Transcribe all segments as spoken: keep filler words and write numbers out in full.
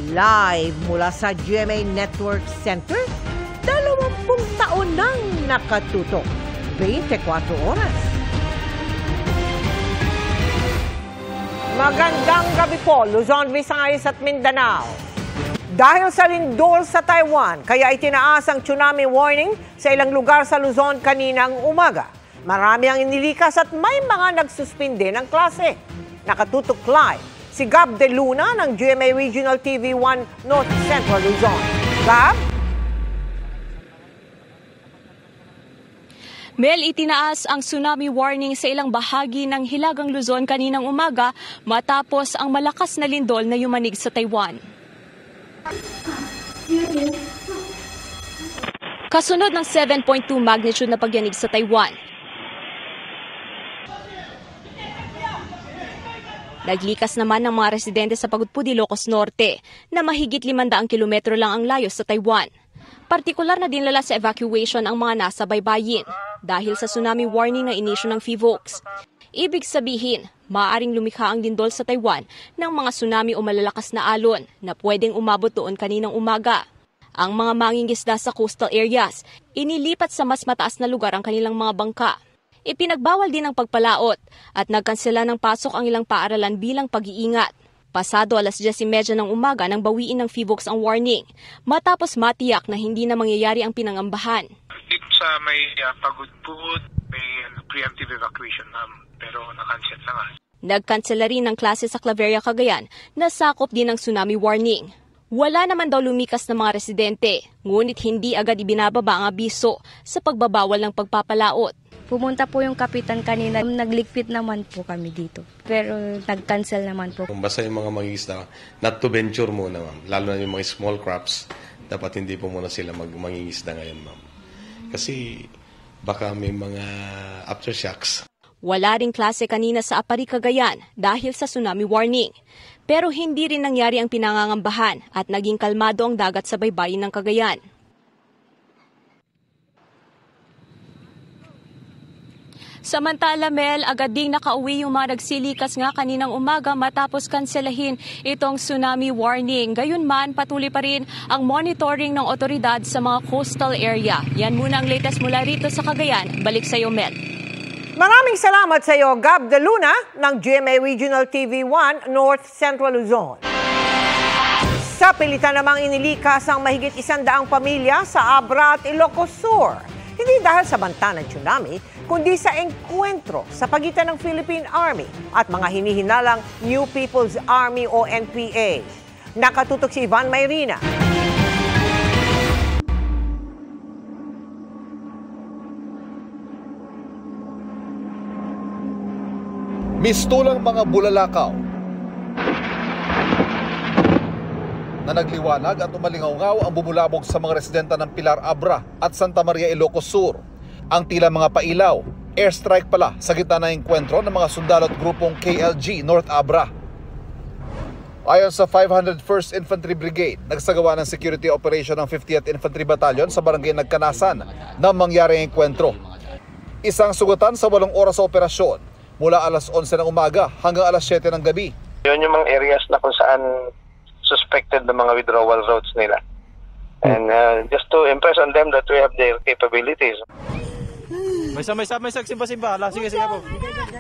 Live mula sa G M A Network Center, dalawampung taon nang nakatutok. twenty-four oras. Magandang gabi po, Luzon, Visayas at Mindanao. Dahil sa lindol sa Taiwan, kaya itinaas ang tsunami warning sa ilang lugar sa Luzon kaninang umaga. Marami ang inilikas at may mga nagsuspinde ng klase. Nakatutok live si Gab De Luna ng G M A Regional T V one North Central Luzon. Gab? Mel, itinaas ang tsunami warning sa ilang bahagi ng Hilagang Luzon kaninang umaga matapos ang malakas na lindol na yumanig sa Taiwan. Kasunod ng seven point two magnitude na pagyanig sa Taiwan. Naglikas naman ng mga residente sa Pagudpud, Ilocos Norte na mahigit limandang kilometro lang ang layo sa Taiwan. Partikular na dinala sa evacuation ang mga nasa baybayin dahil sa tsunami warning na inisyu ng PHIVOLCS. Ibig sabihin, maaaring lumikha ang lindol sa Taiwan ng mga tsunami o malalakas na alon na pwedeng umabot doon kaninang umaga. Ang mga mangingisda sa coastal areas, inilipat sa mas mataas na lugar ang kanilang mga bangka. Ipinagbawal din ang pagpalaot at nagkansela ng pasok ang ilang paaralan bilang pag-iingat. Pasado alas diyes trenta ng umaga nang bawiin ng PHIVOLCS ang warning matapos matiyak na hindi na mangyayari ang pinangambahan. Dito sa may uh, Pagudpud, may uh, preemptive evacuation um, pero nakansel na nga. Nagkansela rin ng klase sa Claveria, Cagayan na sakop din ng tsunami warning. Wala naman daw lumikas na mga residente, ngunit hindi agad ibinababa ang abiso sa pagbabawal ng pagpapalaot. Pumunta po yung kapitan kanina, nagligpit naman po kami dito. Pero nag-cancel naman po. Basta yung mga mangingisda, not to venture muna, ma'am. Lalo na yung mga small crops, dapat hindi po muna sila mag mangingisda ngayon, ma'am. Kasi baka may mga aftershocks. Wala ring klase kanina sa Apari, Cagayan dahil sa tsunami warning. Pero hindi rin nangyari ang pinangangambahan at naging kalmado ang dagat sa baybayin ng Cagayan. Samantala, Mel, agad ding nakauwi yung mga nagsilikas nga kaninang umaga matapos kanselahin itong tsunami warning. Gayunman, patuloy pa rin ang monitoring ng otoridad sa mga coastal area. Yan muna ang latest mula rito sa Cagayan. Balik sa iyo, Mel. Maraming salamat sa iyo, Gab De Luna ng G M A Regional T V one North Central Luzon. Sa pilitan namang inilikas ang mahigit isandaang pamilya sa Abra at Ilocos Sur. Hindi dahil sa banta ng tsunami, kundi sa engkwentro sa pagitan ng Philippine Army at mga hinihinalang New People's Army o N P A. Nakatutok si Ivan Mayrina. Mistulang mga bulalakaw na nagliwanag at umalingaw-ngaw ang bumulabog sa mga residente ng Pilar Abra at Santa Maria, Ilocos Sur. Ang tila mga pailaw, airstrike pala sa gitna ng engkwentro ng mga sundalo at grupong K L G North Abra. Ayon sa five hundred first Infantry Brigade, nagsagawa ng security operation ng fiftieth Infantry Battalion sa barangay Nagkanasan nang mangyari ang engkwentro. Isang sugatan sa walong oras sa operasyon mula alas onse ng umaga hanggang alas siyete ng gabi. Yun yung mga areas na kung saan suspected na mga withdrawal routes nila. And uh, just to impress on them that we have their capabilities. May sa may sa may simba-simba. Sige, sige po.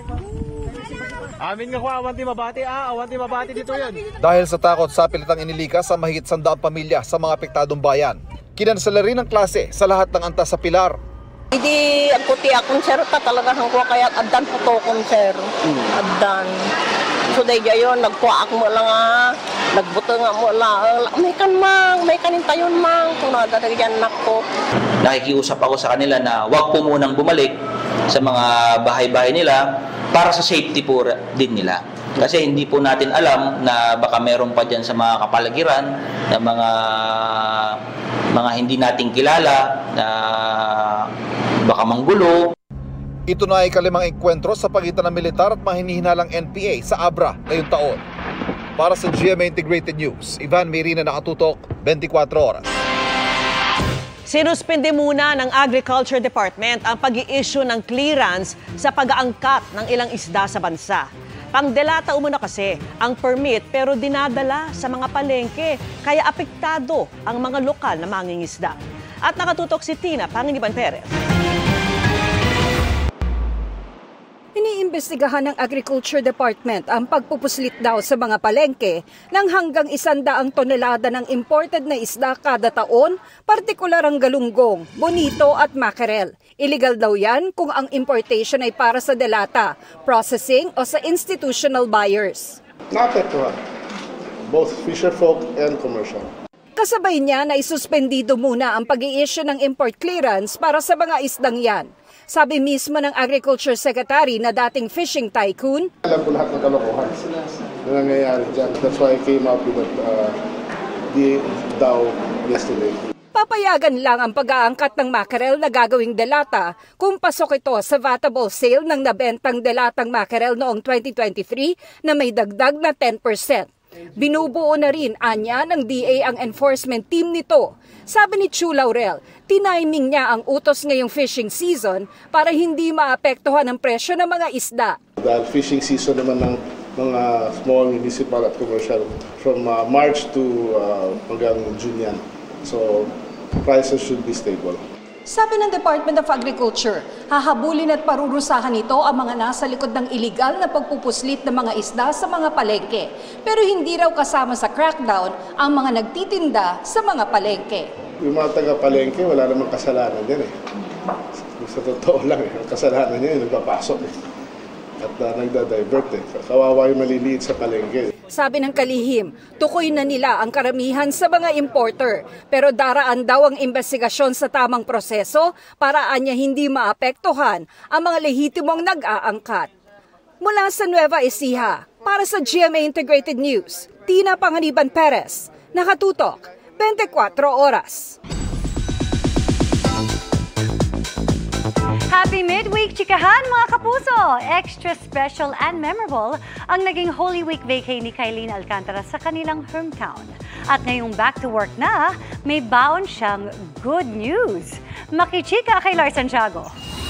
Amin nga ko, awanti mabati. Ah, awanti mabati dito yan. Dahil sa takot sa pilitang inilikas sa mahigit sandaang pamilya sa mga apektadong bayan, kinansela rin ang klase sa lahat ng antas sa Pilar. Hindi ang puti akong sir, ta talaga hang ko kaya addan po to kong sir. Addan. So day gayon nagkuha ako mo lang ah. Nagbuto nga mo lang. May kan mang, may kanin tayon mang. Kung nadadagyan nako. Nakikiusap ako sa kanila na wag po munang bumalik sa mga bahay-bahay nila para sa safety po din nila. Kasi hindi po natin alam na baka meron pa dyan sa mga kapaligiran na mga mga hindi nating kilala na baka manggulo. Ito na ay kalimang engkwentro sa pagitan ng militar at mga hinihinalang N P A sa Abra ngayong taon. Para sa G M A Integrated News, Ivan Mayrina, nakatutok, twenty-four oras. Sinuspindi muna ng Agriculture Department ang pag-i-issue ng clearance sa pag-aangkat ng ilang isda sa bansa. Pangdelata umano kasi ang permit pero dinadala sa mga palengke kaya apektado ang mga lokal na mangingisda. At nakatutok si Tina Pangiliban Perez. Iniimbestigahan ng Agriculture Department ang pagpupuslit daw sa mga palengke ng hanggang isandaang tonelada ng imported na isda kada taon, partikular ang galunggong, bonito at mackerel. Illegal daw yan kung ang importation ay para sa delata, processing o sa institutional buyers. Naapektuhan, both fisher folk and commercial. Kasabay niya na isuspendido muna ang pag-i-issue ng import clearance para sa mga isdang yan. Sabi mismo ng Agriculture Secretary na dating fishing tycoon, alam ko lahat ng kalokohan na nangyayari dyan. That's why I came up with that uh, D A W yesterday. Papayagan lang ang pag-aangkat ng mackerel na gagawing delata kung pasok ito sa vatable sale ng nabentang delatang mackerel noong twenty twenty-three na may dagdag na ten percent. Binubuo na rin anya ng D A ang enforcement team nito. Sabi ni Chu Laurel, tiniming niya ang utos ngayong fishing season para hindi maapektuhan ang presyo ng mga isda. Dahil fishing season naman ng mga small, municipal at commercial from uh, March to uh, hanggang June yan. So prices should be stable. Sabi ng Department of Agriculture, hahabulin at parurusahan nito ang mga nasa likod ng iligal na pagpupuslit ng mga isda sa mga palengke. Pero hindi raw kasama sa crackdown ang mga nagtitinda sa mga palengke. Yung mga taga-palengke, wala namang kasalanan din eh. Sa totoo lang eh, ang kasalanan niya yung nagpapasok eh. At uh, nagda-divert eh. Kawawa yung maliliit sa palengke. Sabi ng kalihim, tukoy na nila ang karamihan sa mga importer. Pero daraan daw ang investigasyon sa tamang proseso para anya hindi maapektuhan ang mga lehitimong nag-aangkat. Mula sa Nueva Ecija, para sa G M A Integrated News, Tina Pangiliban Perez, nakatutok, twenty-four oras. Happy midweek, chikahan mga kapuso! Extra special and memorable ang naging Holy Week vacay ni Kylene Alcantara sa kanilang hometown. At ngayong back to work na, may baon siyang good news. Makichika kay Lars Santiago.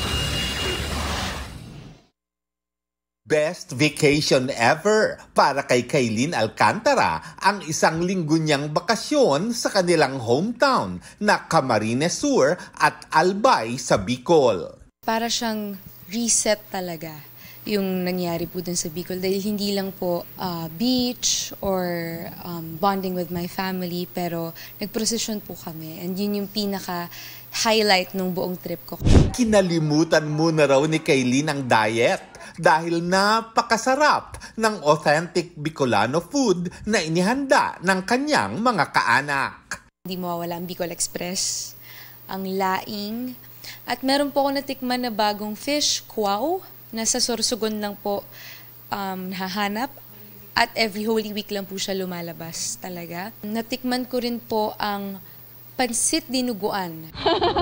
Best vacation ever para kay Kylene Alcantara ang isang linggo niyang bakasyon sa kanilang hometown na Camarines Sur at Albay sa Bicol. Para siyang reset talaga yung nangyari po dun sa Bicol dahil hindi lang po uh, beach or um, bonding with my family pero nagprosesyon po kami and yun yung pinaka highlight ng buong trip ko. Kinalimutan muna raw ni Kylene ang diet dahil napakasarap ng authentic Bicolano food na inihanda ng kanyang mga kaanak. Hindi mawawala ang Bicol Express, ang laing, at meron po ako natikman na bagong fish, kwao, nasa Sorsogon lang po um, nahahanap at every Holy Week lang po siya lumalabas talaga. Natikman ko rin po ang pansit dinuguan.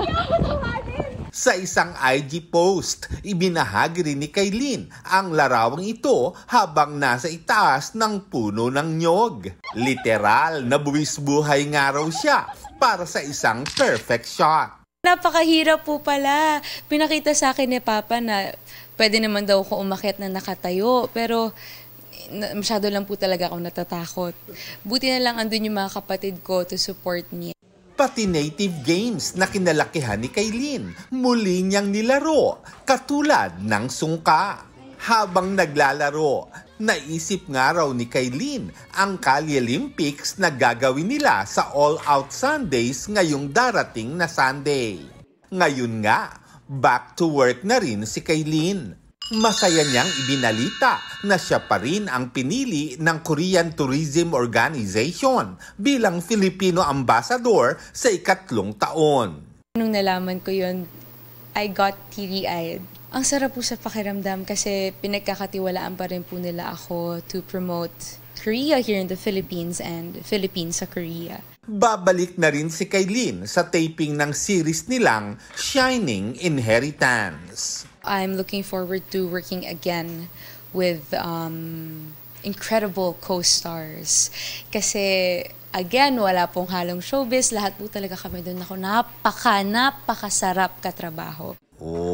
Sa isang I G post, ibinahagi rin ni Kylene ang larawang ito habang nasa itaas ng puno ng nyog. Literal na buwis buhay nga raw siya para sa isang perfect shot. Napakahirap po pala. Pinakita sa akin ni Papa na pwede naman daw ako umakyat na nakatayo. Pero masyado lang po talaga ako natatakot. Buti na lang andun yung mga kapatid ko to support me. Pati native games na kinalakihan ni Kylene, muli niyang nilaro, katulad ng sungka. Habang naglalaro, naisip nga raw ni Kylene ang Cali Olympics na gagawin nila sa All Out Sundays ngayong darating na Sunday. Ngayon nga, back to work na rin si Kylene. Masaya niyang ibinalita na siya pa rin ang pinili ng Korean Tourism Organization bilang Filipino ambassador sa ikatlong taon. Nung nalaman ko yun, I got teary-eyed. Ang sarap po sa pakiramdam kasi pinagkakatiwalaan pa rin po nila ako to promote Korea here in the Philippines and Philippines sa Korea. Babalik na rin si Kylene sa taping ng series nilang Shining Inheritance. I'm looking forward to working again with um, incredible co-stars. Kasi again, wala pong halong showbiz. Lahat po talaga kami doon. Ako, napaka, napakasarap katrabaho. Oh,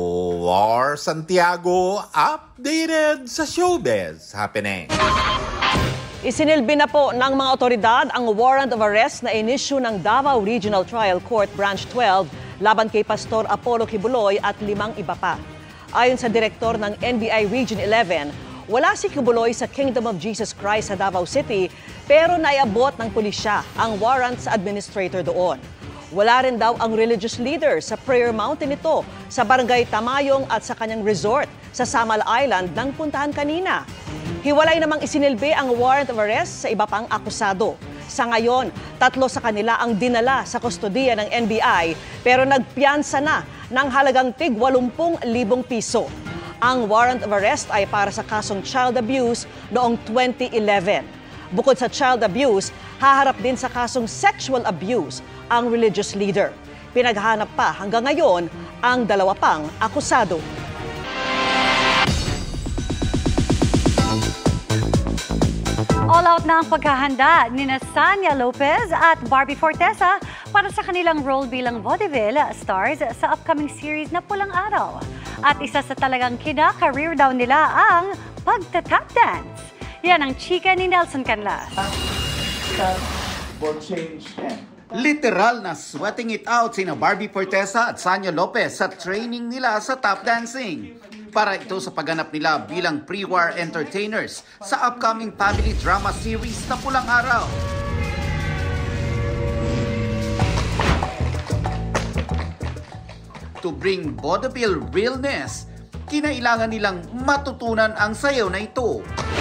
War Santiago, updated sa Showbiz Happening. Isinilbi na po ng mga otoridad ang warrant of arrest na inisyu ng Davao Regional Trial Court Branch twelve laban kay Pastor Apollo Kibuloy at limang iba pa. Ayon sa direktor ng N B I Region eleven, wala si Kibuloy sa Kingdom of Jesus Christ sa Davao City pero naiabot ng pulisya ang warrant sa administrator doon. Wala rin daw ang religious leader sa prayer mountain nito sa Barangay Tamayong at sa kanyang resort sa Samal Island nang puntahan kanina. Hiwalay namang isinilbi ang warrant of arrest sa iba pang akusado. Sa ngayon, tatlo sa kanila ang dinala sa kustodiya ng N B I pero nagpiyansa na ng halagang tig walumpung libong piso. Ang warrant of arrest ay para sa kasong child abuse noong twenty eleven. Bukod sa child abuse, haharap din sa kasong sexual abuse ang religious leader. Pinaghahanap pa hanggang ngayon ang dalawa pang akusado. All out na ang paghahanda ni Sanya Lopez at Barbie Fortesa para sa kanilang role bilang vaudeville stars sa upcoming series na Pulang Araw. At isa sa talagang kina-career daw nila ang pagta-tap dance. Yan ang chika ni Nelson Canlas. Literal na sweating it out sina Barbie Fortesa at Sanya Lopez sa training nila sa tap dancing. Para ito sa pagganap nila bilang pre-war entertainers sa upcoming family drama series na Pulang Araw. To bring vaudeville realness, kinailangan nilang matutunan ang sayaw na ito.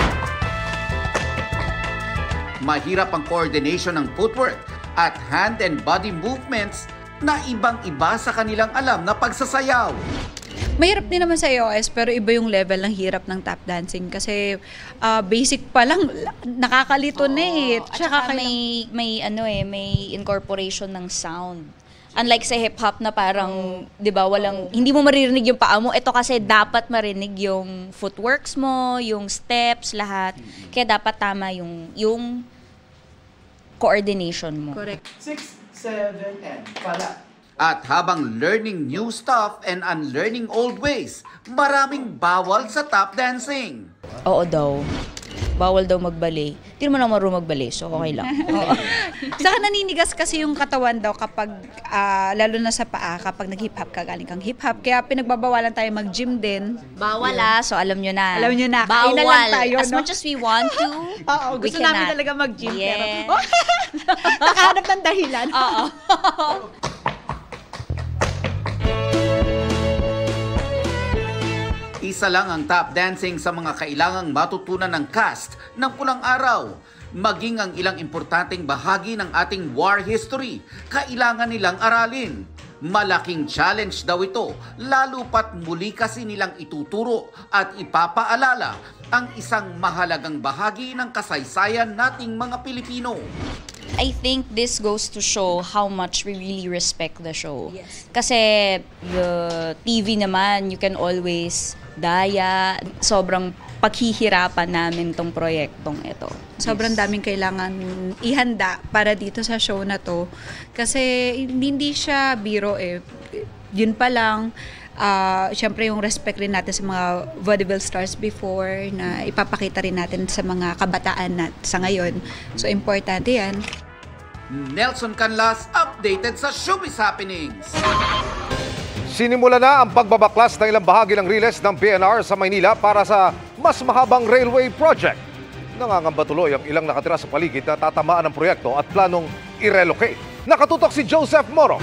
Mahirap ang coordination ng footwork at hand and body movements na ibang-iba sa kanilang alam na pagsasayaw. Mahirap din naman sa I O S pero iba yung level ng hirap ng tap dancing kasi uh, basic pa lang nakakalito na eh. At saka may, may, ano eh, may incorporation ng sound. Unlike sa hip-hop na parang, di ba, walang, hindi mo maririnig yung paa mo. Ito kasi dapat marinig yung footworks mo, yung steps, lahat. Kaya dapat tama yung, yung coordination mo. Correct. Six, seven, and pala. At habang learning new stuff and unlearning old ways, maraming bawal sa tap dancing. Oo daw. Bawal daw magbali. Hindi naman ako marunong magbali, so okay lang. Saka naninigas kasi yung katawan daw kapag, uh, lalo na sa paa, kapag nag-hip-hop ka, galing kang hip-hop. Kaya pinagbabawalan tayo mag-gym din. Bawal ah, so alam nyo na. Alam nyo na, bawal. Na lang tayo, As no? much as we want to, Oo, we gusto cannot. namin talaga mag-gym. Yeah. Pero, nakahanap ng dahilan. Oo. Isa lang ang tap dancing sa mga kailangang matutunan ng cast ng Pulang Araw. Maging ang ilang importanteng bahagi ng ating war history, kailangan nilang aralin. Malaking challenge daw ito, lalo pat muli kasi nilang ituturo at ipapaalala ang isang mahalagang bahagi ng kasaysayan nating mga Pilipino. I think this goes to show how much we really respect the show. Yes. Kasi the T V naman, you can always daya. Sobrang paghihirapan namin tong proyektong ito. Sobrang daming kailangan ihanda para dito sa show na to. Kasi hindi siya biro eh. Yun pa lang, uh, syempre yung respect rin natin sa mga vaudeville stars before na ipapakita rin natin sa mga kabataan na sa ngayon. So importante yan. Nelson Canlas, updated sa Showbiz Happenings. Sinimula na ang pagbabaklas ng ilang bahagi ng riles ng P N R sa Maynila para sa mas mahabang railway project. Nangangamba tuloy ang ilang nakatira sa paligid na tatamaan ng proyekto at planong i-relocate. Nakatutok si Joseph Moro.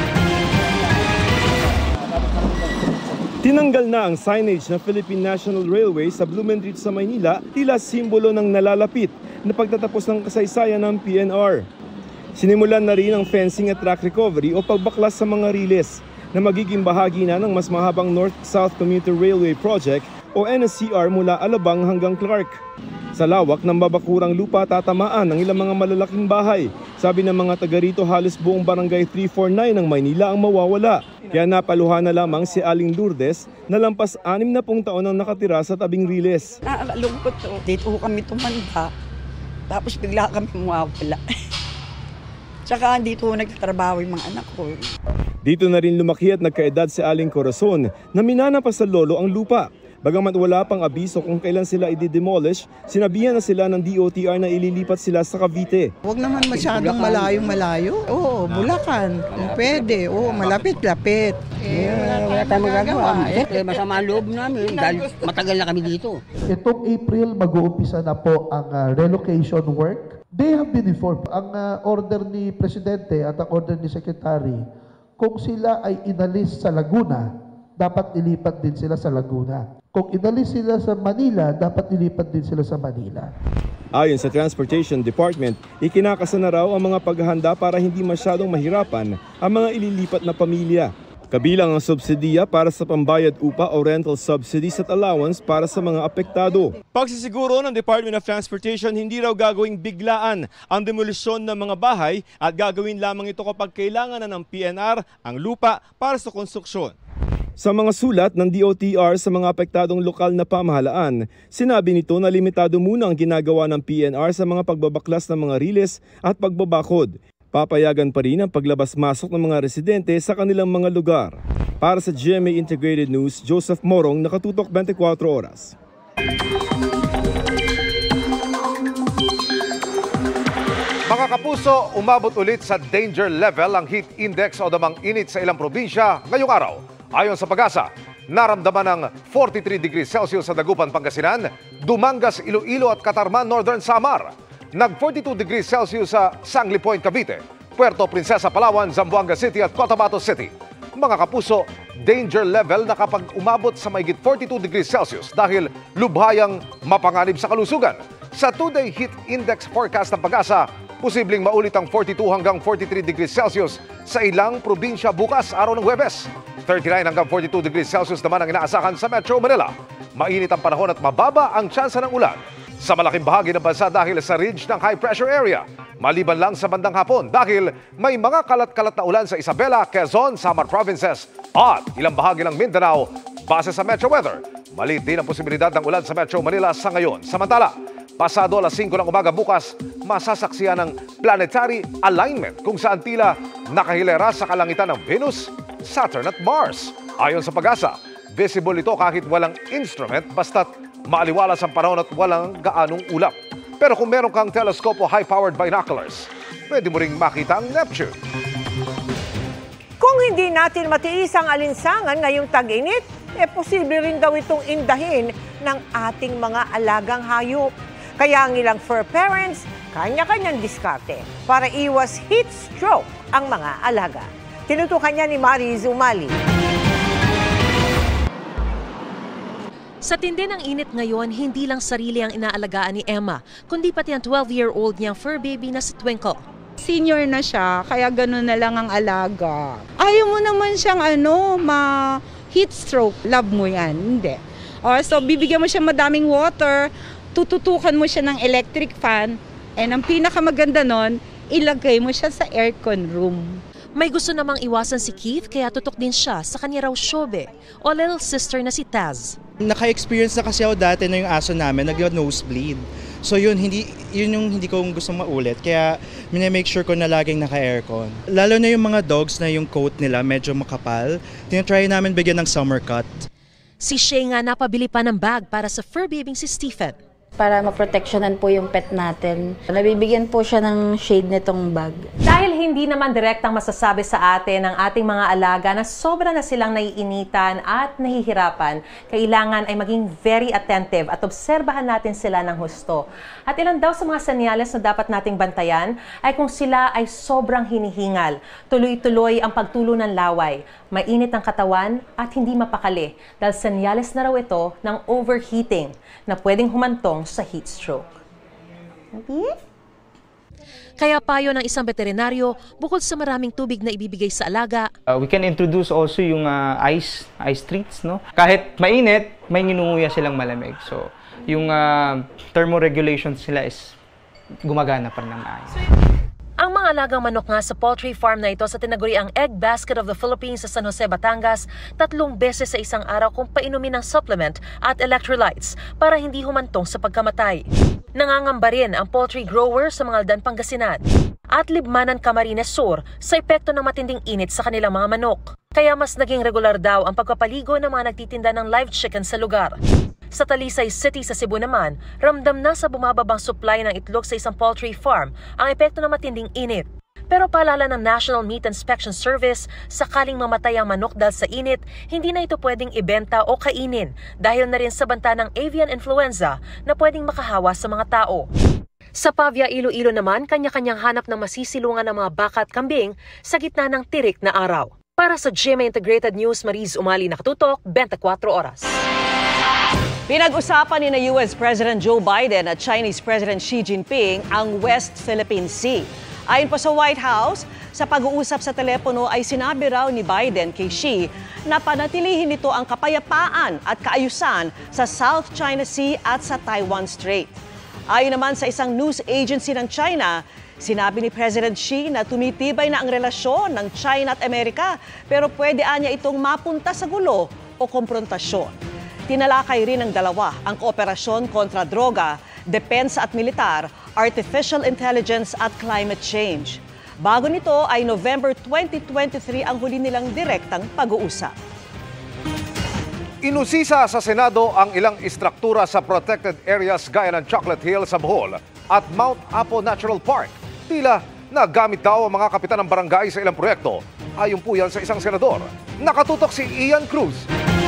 Tinanggal na ang signage ng Philippine National Railway sa Blumentritt sa Maynila, tila simbolo ng nalalapit na pagtatapos ng kasaysayan ng P N R. Sinimulan na rin ang fencing at track recovery o pagbaklas sa mga riles na magiging bahagi na ng mas mahabang North-South Commuter Railway Project o N S C R mula Alabang hanggang Clark. Sa lawak ng babakurang lupa tatamaan ng ilang mga malalaking bahay. Sabi ng mga taga rito, halos buong barangay three forty-nine ng Maynila ang mawawala. Kaya napaluhan na lamang si Aling Lourdes na lampas anim na pung taon ang nakatira sa tabing riles. Nakakalungkot to. Dito kami tumanda. Tapos bigla kami mawawala. Tsaka dito nagtatrabaho yung mga anak ko. Dito na rin lumaki at nagkaedad si Aling Corazon na minana pa sa lolo ang lupa. Bagamat wala pang abiso kung kailan sila i-demolish, sinabihan na sila ng D O T R na ililipat sila sa Cavite. Huwag naman masyadong malayong malayo. Oo, Bulacan. Kung pwede. Oo, malapit-lapit. Eh, wala tayong magagawa. Eh, masama ang loob namin dahil matagal na kami dito. Itong April, mag-uumpisa na po ang uh, relocation work. They have been informed. Ang uh, order ni Presidente at ang order ni Secretary, kung sila ay inalis sa Laguna, dapat ilipat din sila sa Laguna. Kung inalis sila sa Manila, dapat ilipat din sila sa Manila. Ayon sa Transportation Department, ikinakasa na raw ang mga paghahanda para hindi masyadong mahirapan ang mga ililipat na pamilya. Kabilang ang subsidiya para sa pambayad upa o rental subsidies at allowance para sa mga apektado. Pagsisiguro ng Department of Transportation, hindi raw gagawing biglaan ang demolisyon ng mga bahay at gagawin lamang ito kapag kailangan na ng P N R ang lupa para sa konstruksyon. Sa mga sulat ng D O T R sa mga apektadong lokal na pamahalaan, sinabi nito na limitado muna ang ginagawa ng P N R sa mga pagbabaklas ng mga riles at pagbabakod. Papayagan pa rin ang paglabas-masok ng mga residente sa kanilang mga lugar. Para sa G M A Integrated News, Joseph Morong, Nakatutok twenty-four Oras. Mga kapuso, umabot ulit sa danger level ang heat index o damang init sa ilang probinsya ngayong araw. Ayon sa Pag-asa, naramdaman ng forty-three degrees Celsius sa Dagupan, Pangasinan, Dumangas, Iloilo at Catarman, Northern Samar. Nag-forty-two degrees Celsius sa Sangli Point, Cavite, Puerto Princesa, Palawan, Zamboanga City at Cotabato City. Mga kapuso, danger level na kapag umabot sa mahigit forty-two degrees Celsius dahil lubhayang mapanganib sa kalusugan. Sa two-day heat index forecast ng Pag-asa, posibleng maulit ang forty-two hanggang forty-three degrees Celsius sa ilang probinsya bukas araw ng Huwebes. thirty-nine hanggang forty-two degrees Celsius naman ang inaasahan sa Metro Manila. Mainit ang panahon at mababa ang tsansa ng ulan sa malaking bahagi ng bansa dahil sa ridge ng high pressure area. Maliban lang sa bandang hapon dahil may mga kalat-kalat na ulan sa Isabela, Quezon, Samar Provinces at ilang bahagi ng Mindanao base sa Metro Weather. Maliit din ang posibilidad ng ulan sa Metro Manila sa ngayon. Samantala, pasado alas singko ng umaga bukas, masasaksiyan ng planetary alignment kung saan tila nakahilera sa kalangitan ng Venus, Saturn at Mars. Ayon sa Pag-asa, visible ito kahit walang instrument basta't maaliwalas ang panahon at walang gaanong ulap. Pero kung meron kang telescope o high-powered binoculars, pwede mo ring makita ang Neptune. Kung hindi natin matiis ang alinsangan ngayong tag-init, eh posible rin daw itong indahin ng ating mga alagang hayop. Kaya ang ilang fur parents, kanya-kanyang diskarte para iwas heat stroke ang mga alaga. Tinutukan niya ni Mariz Umali. Sa tindi ng init ngayon, hindi lang sarili ang inaalagaan ni Emma, kundi pati ang twelve-year-old niyang fur baby na si Twinkle. Senior na siya, kaya gano'n na lang ang alaga. Ayaw mo naman siyang ano, ma-heat stroke. Love mo yan, hindi. O, so, bibigyan mo siya madaming water, tututukan mo siya ng electric fan, and ang pinakamaganda nun, ilagay mo siya sa aircon room. May gusto namang iwasan si Keith, kaya tutok din siya sa kanya raw Shobe, o little sister na si Taz. Naka-experience na kasi ako dati na yung aso namin, nag-nosebleed. So yun, hindi, yun yung hindi ko gusto maulit. Kaya minimake sure ko na laging naka-aircon. Lalo na yung mga dogs na yung coat nila medyo makapal, tinatry namin bigyan ng summer cut. Si Shay nga napabili pa ng bag para sa fur baby si Stephen. Para maproteksyonan po yung pet natin. Nabibigyan po siya ng shade nitong bag. Dahil hindi naman direktang masasabi sa atin ng ating mga alaga na sobra na silang naiinitan at nahihirapan, kailangan ay maging very attentive at obserbahan natin sila ng husto. At ilan daw sa mga senyales na dapat nating bantayan ay kung sila ay sobrang hinihingal, tuloy-tuloy ang pagtulo ng laway, mainit ang katawan at hindi mapakali dahil senyales na raw ito ng overheating na pwedeng humantong sa heat stroke. Kaya payo ng isang veterinaryo, bukod sa maraming tubig na ibibigay sa alaga, uh, we can introduce also yung uh, ice ice treats, no? Kahit mainit, may nginunguya silang malamig. So, yung uh, thermoregulation sila is gumagana pa rin ng maayos. Ang mga alagang manok nga sa poultry farm na ito sa tinaguriang Egg Basket of the Philippines sa San Jose, Batangas, tatlong beses sa isang araw kung painumin ng supplement at electrolytes para hindi humantong sa pagkamatay. Nangangamba rin ang poultry grower sa mga Aldan, Pangasinan. at Libmanan, Camarines Sur sa epekto ng matinding init sa kanilang mga manok. Kaya mas naging regular daw ang pagpapaligo ng mga nagtitinda ng live chicken sa lugar. Sa Talisay City sa Cebu naman, ramdam na sa bumababang supply ng itlog sa isang poultry farm ang epekto ng matinding init. Pero paalala ng National Meat Inspection Service, sakaling mamatay ang manok dahil sa init, hindi na ito pwedeng ibenta o kainin dahil na rin sa banta ng avian influenza na pwedeng makahawa sa mga tao. Sa Pavia, Iloilo naman, kanya-kanyang hanap ng masisilungan ng mga baka at kambing sa gitna ng tirik na araw. Para sa G M A Integrated News, Mariz Umali, nakatutok, twenty-four oras. Pinag-usapan ni na U S President Joe Biden at Chinese President Xi Jinping ang West Philippine Sea. Ayon pa sa White House, sa pag-uusap sa telepono ay sinabi raw ni Biden kay Xi na panatilihin nito ang kapayapaan at kaayusan sa South China Sea at sa Taiwan Strait. Ayon naman sa isang news agency ng China, sinabi ni President Xi na tumitibay na ang relasyon ng China at Amerika pero pwede anya itong mapunta sa gulo o komprontasyon. Tinalakay rin ng dalawa ang kooperasyon kontra droga, depensa at militar, artificial intelligence at climate change. Bago nito ay November twenty twenty-three ang huli nilang direktang pag-uusap. Inusisa sa Senado ang ilang istruktura sa protected areas gaya ng Chocolate Hill sa Bohol at Mount Apo Natural Park. Tila nagamit daw ang mga kapitan ng barangay sa ilang proyekto. Ayon po yan sa isang senador. Nakatutok si Ian Cruz.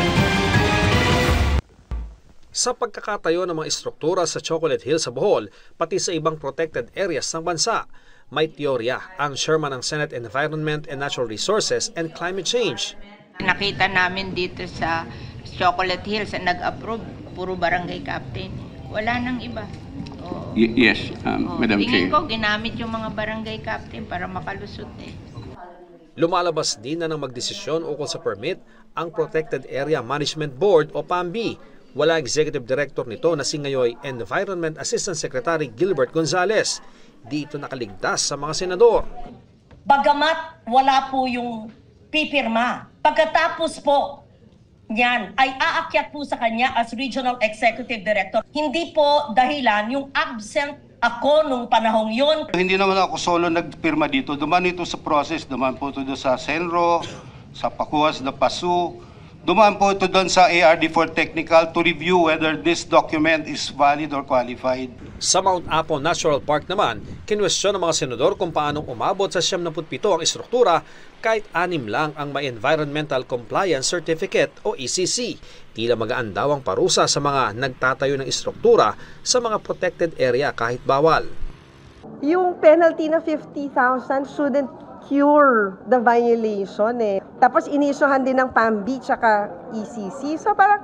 Sa pagkakatayo ng mga istruktura sa Chocolate Hill sa Bohol, pati sa ibang protected areas ng bansa, may teorya ang chairman ng Senate Environment and Natural Resources and Climate Change. Nakita namin dito sa Chocolate Hill sa nag-approve, puro barangay captain. Wala nang iba. Oh. Y- yes, um, oh, Madam Chair. Tingin ko, ginamit yung mga barangay captain para makalusot eh. Lumalabas din na ng magdesisyon ukol sa permit ang Protected Area Management Board o P A M B. Wala executive director nito na si ngayoy Environment Assistant Secretary Gilbert Gonzales. Dito nakaligtas sa mga senador. Bagamat wala po yung pipirma, pagkatapos po niyan ay aakyat po sa kanya as Regional Executive Director. Hindi po dahilan yung absent ako nung panahong yun. Hindi naman ako solo nagpirma dito. Duman ito sa process, duman po ito sa Senro, sa Pakuas na Pasu. Dumaan po ito doon sa A R D for Technical to review whether this document is valid or qualified. Sa Mount Apo Natural Park naman, kinwestiyon ng mga senador kung paanong umabot sa siyam na pito ang istruktura kahit anim lang ang may Environmental Compliance Certificate o E C C. Tila magaan daw ang parusa sa mga nagtatayo ng istruktura sa mga protected area kahit bawal. Yung penalty na fifty thousand shouldn't cure the violation eh. Tapos inisyuhan din ng P A M B tsaka E C C. So parang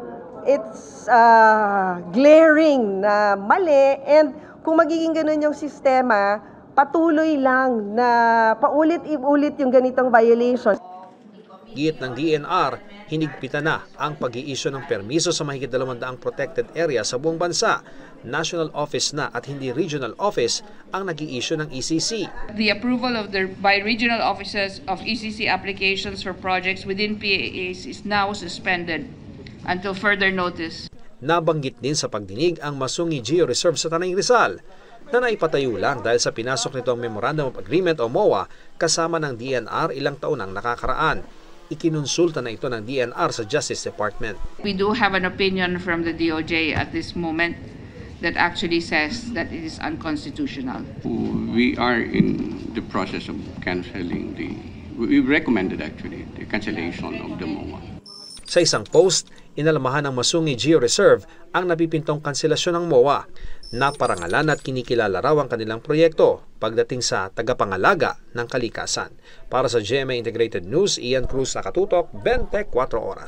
it's uh, glaring na mali, and kung magiging ganun yung sistema, patuloy lang na paulit-ulit yung ganitong violation. Giit ng D N R, hinigpitan na ang pag-i-issue ng permiso sa mahigit dalawang daang protected area sa buong bansa. National office na at hindi regional office ang nag-i-issue ng E C C. The approval of the by regional offices of E C C applications for projects within P A As is now suspended until further notice. Nabanggit din sa pagdinig ang Masungi Geo Reserve sa Tanay Rizal na naipatayo lang dahil sa pinasok nito ang Memorandum of Agreement o M O A kasama ng D N R ilang taon ang nakakaraan. Ikinonsulta na ito ng D N R sa Justice Department. We do have an opinion from the D O J at this moment that actually says that it is unconstitutional. We are in the process of cancelling the, we recommended actually the cancellation of the M O A. Sa isang post, inalamahan ng Masungi Geo Reserve ang napipintong kanselasyon ng M O A. Naparangalan at kinikilala raw ang kanilang proyekto pagdating sa tagapangalaga ng kalikasan. Para sa G M A Integrated News, Ian Cruz, nakatutok, twenty-four oras.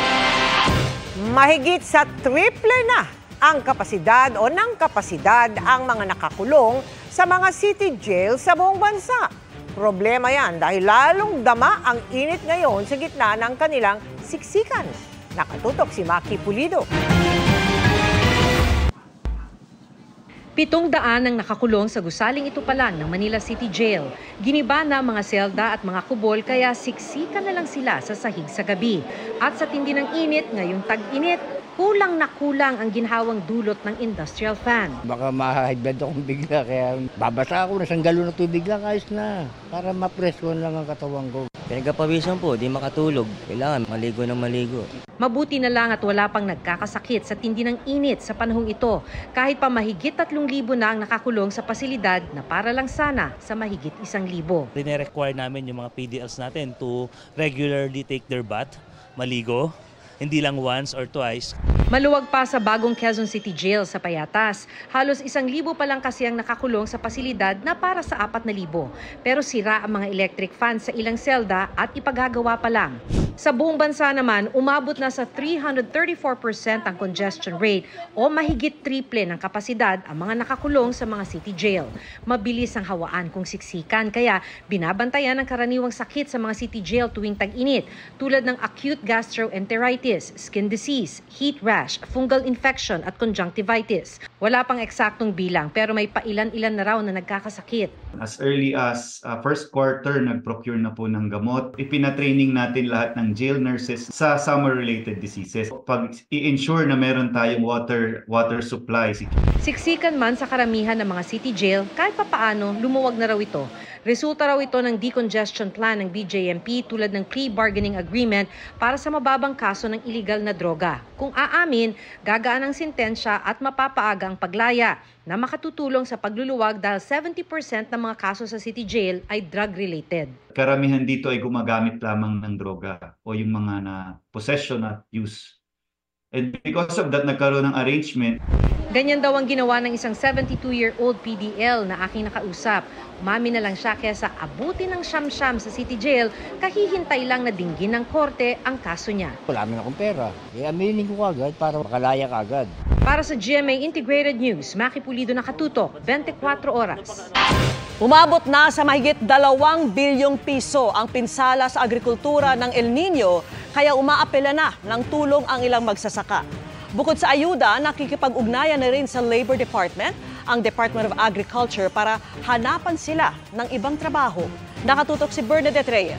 Mahigit sa triple na ang kapasidad o ng kapasidad ang mga nakakulong sa mga city jail sa buong bansa. Problema yan dahil lalong dama ang init ngayon sa gitna ng kanilang siksikan. Nakatutok si Maki Pulido. Pitong daan ang nakakulong sa gusaling ito pa lang ng Manila City Jail. Giniba na mga selda at mga kubol kaya siksikan na lang sila sa sahig sa gabi. At sa tindi ng init ngayong tag-init, kulang na kulang ang ginhawang dulot ng industrial fan. Baka ma-high blood akong bigla, kaya babasa ako, nasang galon ng tubig lang, ayos na. Para ma-pressure lang ang katawan ko. Pinagpapawisan po, di makatulog. Kailangan maligo ng maligo. Mabuti na lang at wala pang nagkakasakit sa tindi ng init sa panahong ito, kahit pa mahigit tatlong libo na ang nakakulong sa pasilidad na para lang sana sa mahigit isang libo. Rine-require namin yung mga P D Ls natin to regularly take their bath, maligo, hindi lang once or twice. Maluwag pa sa bagong Quezon City Jail sa Payatas. Halos isang libo pa lang kasi ang nakakulong sa pasilidad na para sa apat na libo. Pero sira ang mga electric fans sa ilang selda at ipagagawa pa lang. Sa buong bansa naman, umabot na sa three hundred thirty-four percent ang congestion rate o mahigit triple ng kapasidad ang mga nakakulong sa mga city jail. Mabilis ang hawaan kung siksikan, kaya binabantayan ang karaniwang sakit sa mga city jail tuwing tag-init tulad ng acute gastroenteritis, skin disease, heat rash, fungal infection at conjunctivitis. Wala pang eksaktong bilang pero may pailan-ilan na raw na nagkakasakit. As early as uh, first quarter, nag-procure na po ng gamot. Ipinatraining natin lahat ng jail nurses sa summer-related diseases. Pag i-ensure na meron tayong water water supply. Siksikan man sa karamihan ng mga city jail, kahit papaano lumuwag na raw ito. Resulta raw ito ng decongestion plan ng B J M P tulad ng pre-bargaining agreement para sa mababang kaso ng illegal na droga. Kung aamin, gagaan ang sentensya at mapapaaga ang paglaya na makatutulong sa pagluluwag dahil seventy percent ng mga kaso sa city jail ay drug-related. Karamihan dito ay gumagamit lamang ng droga o yung mga na possession at use. And because of that, nagkaroon ng arrangement. Ganyan daw ang ginawa ng isang seventy-two-year-old P D L na aking nakausap. Umami na lang siya kesa abutin ng siyam-siyam sa city jail, kahihintay lang na dinggin ng korte ang kaso niya. Wala naman akong pera. E aminin ko agad para makalaya ka agad. Para sa G M A Integrated News, Maki Pulido, nakatutok, twenty-four oras. Umabot na sa mahigit dalawang bilyong piso ang pinsala sa agrikultura ng El Nino, kaya umaapela na ng tulong ang ilang magsasaka. Bukod sa ayuda, nakikipag-ugnayan na rin sa Labor Department ang Department of Agriculture para hanapan sila ng ibang trabaho. Nakatutok si Bernadette Reyes.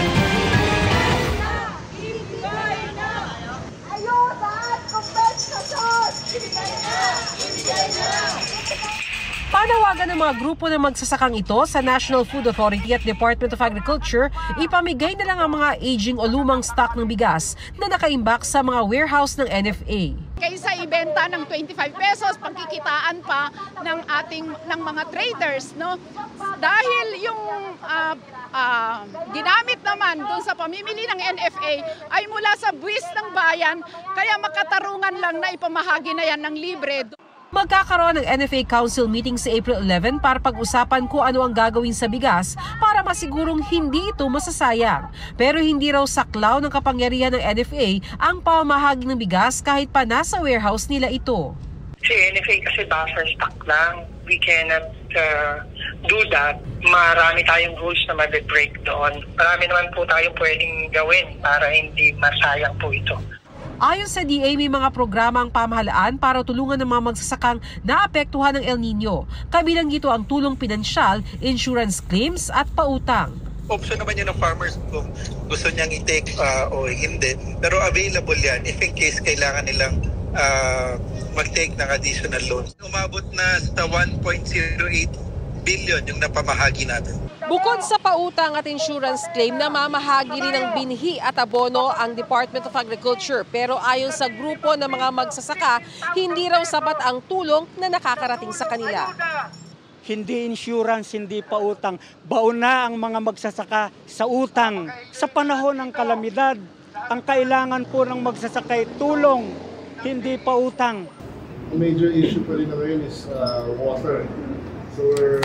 Panawagan ng mga grupo ng magsasakang ito sa National Food Authority at Department of Agriculture, ipamigay na lang ang mga aging o lumang stock ng bigas na nakaimbak sa mga warehouse ng N F A. Kaysa ibenta ng twenty-five pesos, pagkikitaan pa ng ating ng mga traders, no? Dahil yung uh, uh, ginamit naman doon sa pamimili ng N F A ay mula sa buwis ng bayan, kaya makatarungan lang na ipamahagi na yan ng libre. Magkakaroon ng N F A Council meeting sa April eleven para pag-usapan kung ano ang gagawin sa bigas para masigurong hindi ito masasayang. Pero hindi raw saklaw ng kapangyarihan ng N F A ang pamamahagi ng bigas kahit pa nasa warehouse nila ito. Si N F A kasi buffer stock lang. We cannot uh, do that. Marami tayong rules na mag-break doon. Marami naman po tayong pwedeng gawin para hindi masayang po ito. Ayon sa D A, may mga programa ang pamahalaan para tulungan ng mga magsasakang naapektuhan ng El Nino. Kabilang dito ang tulong pinansyal, insurance claims at pautang. Option naman yan ng farmers kung gusto niyang i-take uh, o hindi. Pero available yan if in case kailangan nilang uh, mag-take ng additional loans. Umabot na sa one point zero eight billion yung napamahagi natin. Bukod sa pautang at insurance claim, namamahagi rin ng binhi at abono ang Department of Agriculture. Pero ayon sa grupo ng mga magsasaka, hindi raw sapat ang tulong na nakakarating sa kanila. Hindi insurance, hindi pautang. Baon na ang mga magsasaka sa utang. Sa panahon ng kalamidad, ang kailangan po ng magsasaka ay tulong, hindi pautang. Major issue pa rin na ngayon is uh, water. So we're,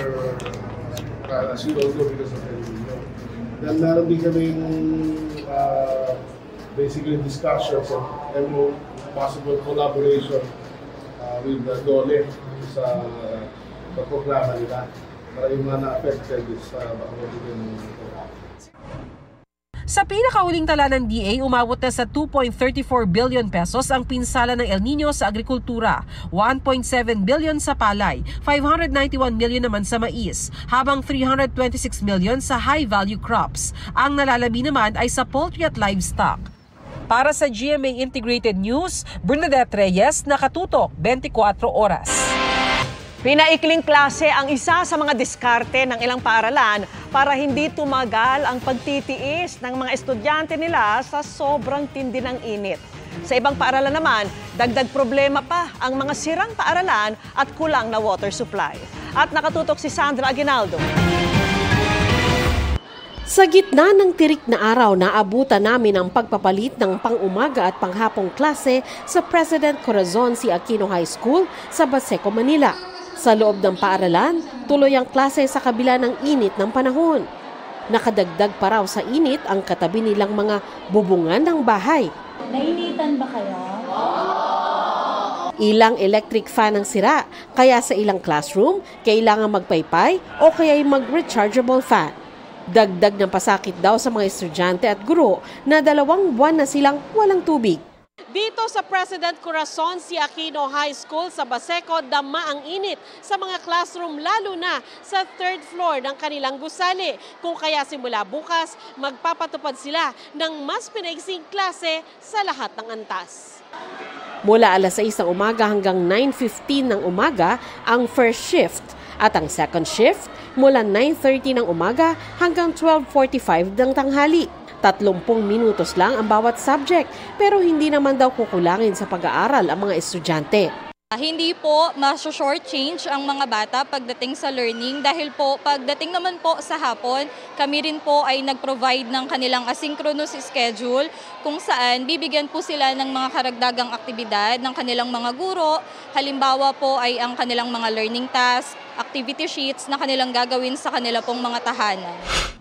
uh, as you don't know, because of El Nino. Then meron din kaming uh, basically discussions and possible collaboration uh, with the DOLE sa uh, programa nila para yung mga na-affected is uh, makapagiging Sa pinakahuling tala ng D A, umabot na sa two point three four billion pesos ang pinsala ng El Nino sa agrikultura, one point seven billion sa palay, five hundred ninety-one million naman sa mais, habang three hundred twenty-six million sa high-value crops. Ang nalalabi naman ay sa poultry at livestock. Para sa G M A Integrated News, Bernadette Reyes, nakatutok twenty-four oras. Pinaikling klase ang isa sa mga diskarte ng ilang paaralan para hindi tumagal ang pagtitiis ng mga estudyante nila sa sobrang tindi ng init. Sa ibang paaralan naman, dagdag problema pa ang mga sirang paaralan at kulang na water supply. At nakatutok si Sandra Aguinaldo. Sa gitna ng tirik na araw, naabutan namin ang pagpapalit ng pang-umaga at panghapong klase sa President Corazon C. Aquino High School sa Baseco, Manila. Sa loob ng paaralan, tuloy ang klase sa kabila ng init ng panahon. Nakadagdag pa raw sa init ang katabi nilang mga bubungan ng bahay. Nainitan ba kayo? Ilang electric fan ang sira, kaya sa ilang classroom, kailangan magpaypay o kaya'y mag-rechargeable fan. Dagdag ng pasakit daw sa mga estudyante at guro na dalawang buwan na silang walang tubig. Dito sa President Corazon C. Aquino High School sa Baseco, dama ang init sa mga classroom lalo na sa third floor ng kanilang gusali. Kung kaya simula bukas, magpapatupad sila ng mas pinaigsing klase sa lahat ng antas. Mula alas sais ng umaga hanggang nine fifteen ng umaga ang first shift at ang second shift mula nine thirty ng umaga hanggang twelve forty-five ng tanghali. Tatlumpung minutos lang ang bawat subject pero hindi naman daw kukulangin sa pag-aaral ang mga estudyante. Hindi po ma-short change ang mga bata pagdating sa learning dahil po pagdating naman po sa hapon, kami rin po ay nag-provide ng kanilang asynchronous schedule kung saan bibigyan po sila ng mga karagdagang aktibidad ng kanilang mga guro. Halimbawa po ay ang kanilang mga learning task, activity sheets na kanilang gagawin sa kanila pong mga tahanan.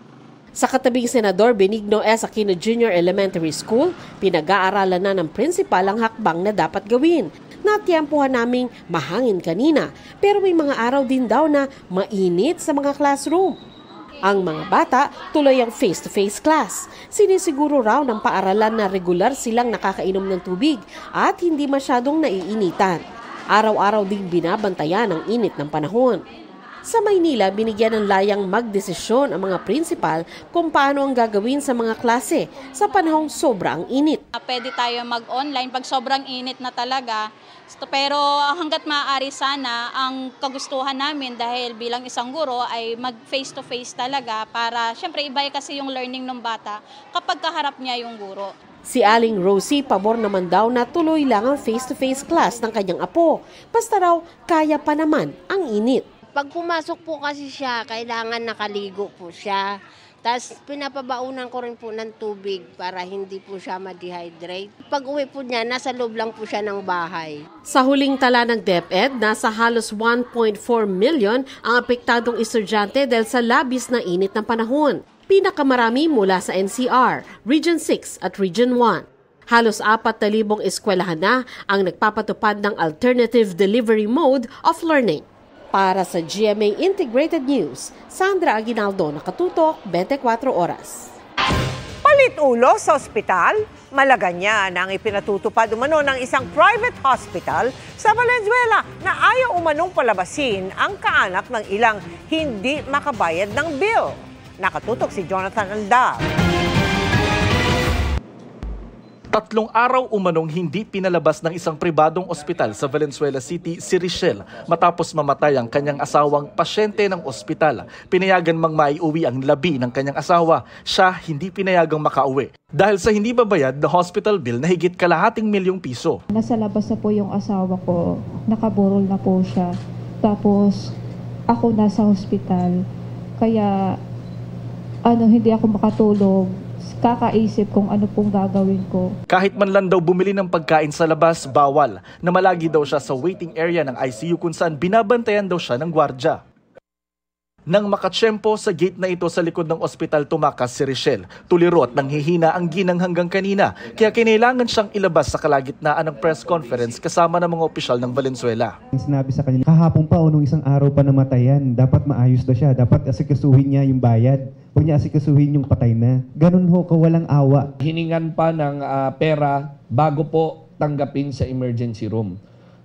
Sa katabing Senador Benigno S. Aquino Junior Elementary School, pinag-aaralan na ng principal ang hakbang na dapat gawin. Natiyempuhan naming mahangin kanina, pero may mga araw din daw na mainit sa mga classroom. Ang mga bata tuloy ang face-to-face class. Sinisiguro raw ng paaralan na regular silang nakakainom ng tubig at hindi masyadong naiinitan. Araw-araw ding binabantayan ang init ng panahon. Sa Maynila, binigyan ng layang magdesisyon ang mga principal kung paano ang gagawin sa mga klase sa panahong sobrang init. Pwede tayo mag-online pag sobrang init na talaga. Pero hanggat maaari sana, ang kagustuhan namin dahil bilang isang guro ay mag-face-to-face talaga para syempre iba kasi yung learning ng bata kapag kaharap niya yung guro. Si Aling Rosie, pabor naman daw na tuloy lang ang face-to-face class ng kanyang apo. Basta raw, kaya pa naman ang init. Pag pumasok po kasi siya, kailangan nakaligo po siya. Tapos pinapabaunan ko rin po ng tubig para hindi po siya ma-dehydrate. Pag uwi po niya, nasa loob lang po siya ng bahay. Sa huling tala ng DepEd, nasa halos one point four million ang apektadong estudyante dahil sa labis na init ng panahon. Pinakamarami mula sa N C R, Region six at Region one. Halos apat na libong eskwelahan na ang nagpapatupad ng alternative delivery mode of learning. Para sa G M A Integrated News, Sandra Aguinaldo, nakatutok twenty-four oras. Palit ulo sa ospital, Malacanang ang ipinatutupad umano ng isang private hospital sa Valenzuela na ayaw umanong palabasin ang kaanak ng ilang hindi makabayad ng bill. Nakatutok si Jonathan Andal. Tatlong araw umanong hindi pinalabas ng isang pribadong ospital sa Valenzuela City si Richelle matapos mamatay ang kanyang asawang pasyente ng ospital. Pinayagan mang maiuwi ang labi ng kanyang asawa, siya hindi pinayagang makauwi. Dahil sa hindi babayad na hospital bill na higit kalahating milyong piso. Nasa labas na po yung asawa ko, nakaburol na po siya. Tapos ako nasa hospital, kaya ano hindi ako makatulog. Kakaisip kung ano pong gagawin ko. Kahit man lang daw bumili ng pagkain sa labas, bawal. Namalagi daw siya sa waiting area ng I C U kung saan binabantayan daw siya ng gwardya. Nang makatsyempo sa gate na ito sa likod ng ospital, tumakas si Richelle. Tulirot nang hihina ang ginang hanggang kanina, kaya kinailangan siyang ilabas sa kalagitnaan ng press conference kasama ng mga opisyal ng Valenzuela. Sinabi sa kanya, kahapon pa o nung isang araw pa namatayan, dapat maayos na siya, dapat asikasuhin niya yung bayad. Huwag niya asikasuhin yung patay na. Ganun ho, kawalang awa. Hiningan pa ng uh, pera bago po tanggapin sa emergency room.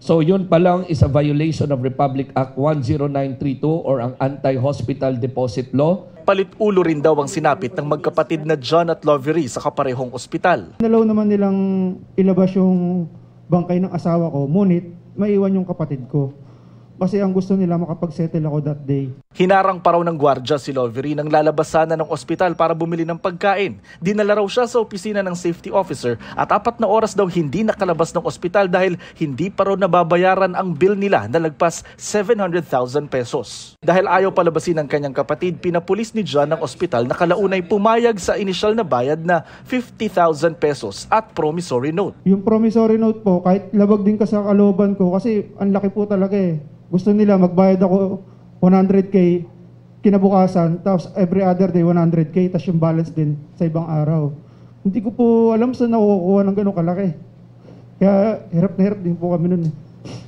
So yun pa lang is a violation of Republic Act one oh nine three two or ang Anti-Hospital Deposit Law. Palit-ulo rin daw ang sinapit ng magkapatid na John at Lovery sa kaparehong ospital. Nalaw naman nilang ilabas yung bangkay ng asawa ko, ngunit maiwan yung kapatid ko. Kasi ang gusto nila makapag-settle ako that day. Hinarang pa raw ng gwardya si Lovery nang lalabasan na ng ospital para bumili ng pagkain. Dinala raw siya sa opisina ng safety officer at apat na oras daw hindi nakalabas ng ospital dahil hindi pa raw nababayaran ang bill nila na lagpas seven hundred thousand pesos. Dahil ayaw palabasin ng kanyang kapatid, pinapulis ni John ng ospital na kalaunay pumayag sa inisyal na bayad na fifty thousand pesos at promissory note. Yung promissory note po, kahit labag din ka sa kalooban ko kasi ang laki po talaga eh. Gusto nila magbayad ako one hundred K kinabukasan, tapos every other day one hundred K, tapos yung balance din sa ibang araw. Hindi ko po alam saan nakukuha ng gano'ng kalaki. Kaya hirap na hirap din po kami nun.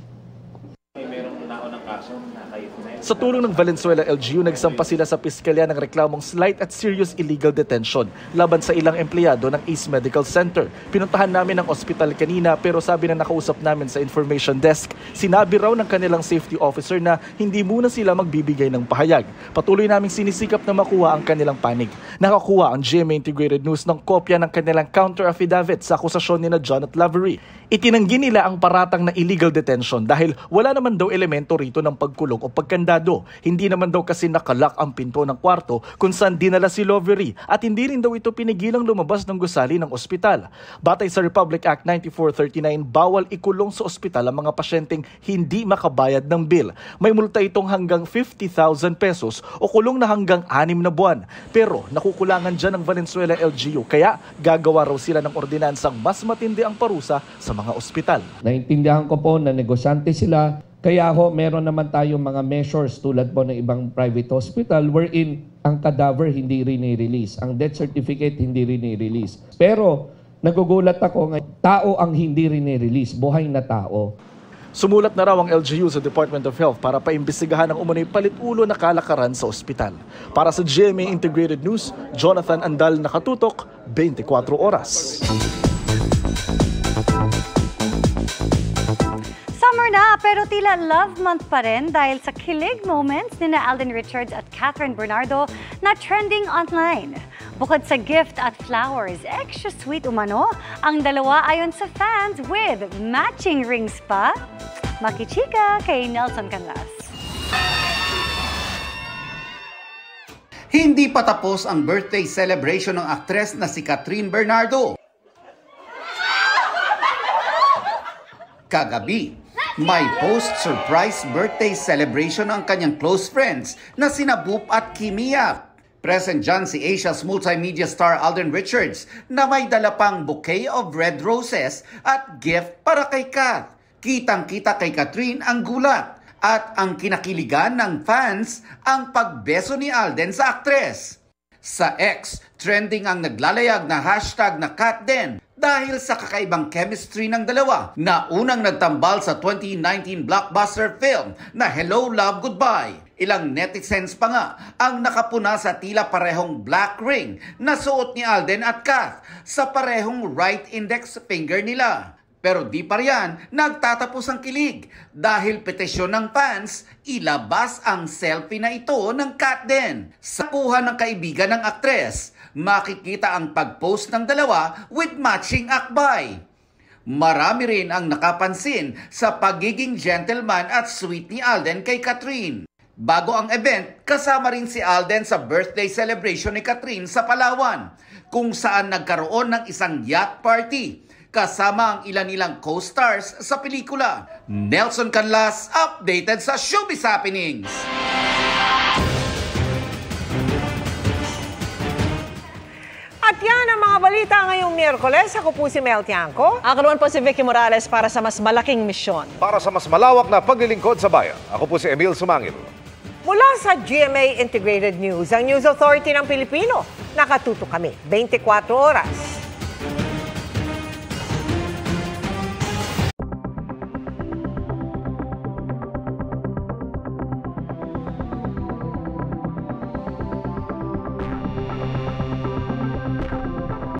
May merong naunang kaso na kayo na Sa tulong ng Valenzuela L G U, nagsampa sila sa piskalya ng reklamong slight at serious illegal detention laban sa ilang empleyado ng East Medical Center. Pinuntahan namin ang ospital kanina pero sabi na nakausap namin sa information desk, sinabi raw ng kanilang safety officer na hindi muna sila magbibigay ng pahayag. Patuloy naming sinisikap na makuha ang kanilang panig. Nakakuha ang G M A Integrated News ng kopya ng kanilang counter affidavit sa akusasyon ni na John at Lovery. Itinanggi nila ang paratang na illegal detention dahil wala naman daw elemento rito ng pagkulong o pagkandado. Hindi naman daw kasi nakalak ang pinto ng kwarto kung saan dinala si Lovery at hindi rin daw ito pinigilang lumabas ng gusali ng ospital. Batay sa Republic Act ninety-four thirty-nine, bawal ikulong sa ospital ang mga pasyenteng hindi makabayad ng bill. May multa itong hanggang fifty thousand pesos o kulong na hanggang anim na buwan. Pero nakukulangan dyan ng Valenzuela L G U kaya gagawa raw sila ng ordinansang mas matindi ang parusa sa mga ospital. Naintindihan ko po na negosyante sila, kaya ho meron naman tayong mga measures tulad po ng ibang private hospital wherein ang cadaver hindi rin i-release, ang death certificate hindi rin i-release. Pero nagugulat ako nga tao ang hindi rin i-release, buhay na tao. Sumulat na raw ang L G U sa Department of Health para paimbestigahan ang umano'y palit-ulo na kalakaran sa ospital. Para sa G M A Integrated News, Jonathan Andal, nakatutok, twenty-four oras. Summer na pero tila love month pa rin dahil sa kilig moments ni na Alden Richards at Catherine Bernardo na trending online. Bukod sa gift at flowers, extra sweet umano ang dalawa ayon sa fans with matching rings pa. Makichika kay Nelson Canlas. Hindi pa tapos ang birthday celebration ng aktres na si Catherine Bernardo. Kagabi, may post-surprise birthday celebration ang kanyang close friends na sina Boop at Kimia. Present dyan si Asia's multimedia star Alden Richards na may dala pang bouquet of red roses at gift para kay Kat. Kitang-kita kay Catherine ang gulat at ang kinakiligan ng fans ang pagbeso ni Alden sa aktres. Sa X, trending ang naglalayag na hashtag na Kat din dahil sa kakaibang chemistry ng dalawa na unang nagtambal sa twenty nineteen blockbuster film na Hello, Love, Goodbye. Ilang netizens pa nga ang nakapuna sa tila parehong black ring na suot ni Alden at Kath sa parehong right index finger nila. Pero di pa riyan nagtatapos ang kilig dahil petisyon ng fans, ilabas ang selfie na ito ng Kat din. Sa kuha ng kaibigan ng aktres, makikita ang pag-post ng dalawa with matching akbay. Marami rin ang nakapansin sa pagiging gentleman at sweet ni Alden kay Catherine. Bago ang event, kasama rin si Alden sa birthday celebration ni Catherine sa Palawan, kung saan nagkaroon ng isang yacht party, kasama ang ilan nilang co-stars sa pelikula. Nelson Canlas, updated sa Showbiz Happenings. At yan ang mga balita ngayong Miyerkules. Ako po si Mel Tiangco. Ako naman po si Vicky Morales para sa mas malaking misyon. Para sa mas malawak na paglilingkod sa bayan. Ako po si Emil Sumangil. Mula sa G M A Integrated News, ang News Authority ng Pilipino. Nakatuto kami, twenty-four oras.